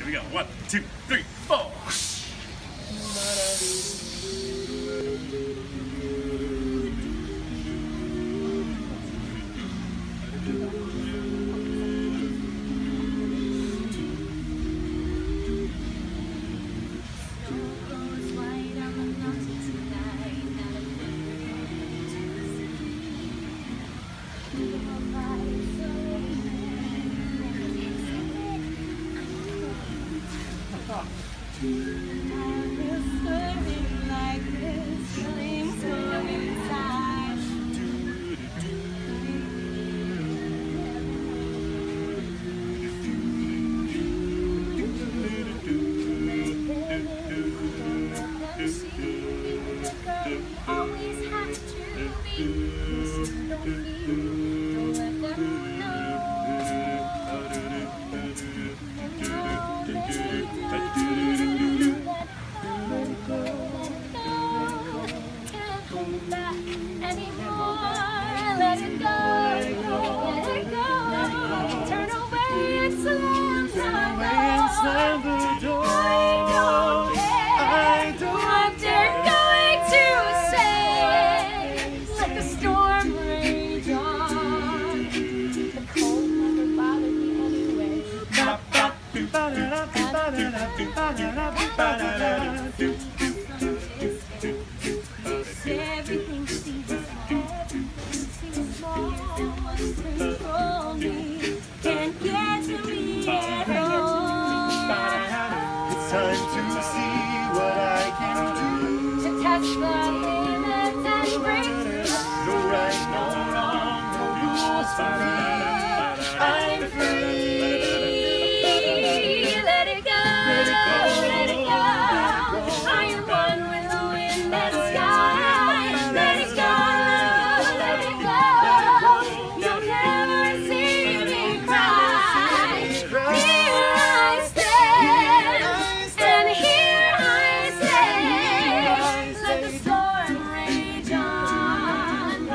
Here we go. 1, 2, 3, 4. Always have to be, don't feel, don't let them know. Can't hold back anymore. Let it go, let it go. Turn away and slam the door. I don't care what they're going to say. Let the storm rage on. The cold never bothered me anyway. Everything seems small. What's control me can't get to me at all. It's time to see what I can do. To test the limits and break through. No right, no wrong, no rules for me. I'm free. Let it go, let it go. I am one with the wind and sky. Let it go, let it go. You'll never see me cry. Here I stand, and here I stay. Let the storm rage on.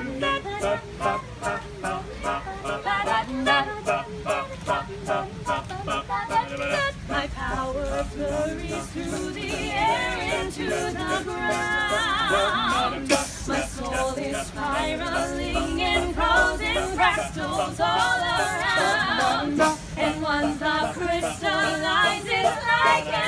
My power flurries through the air into the ground. My soul is spiraling in frozen fractals all around. And one thought crystallizes like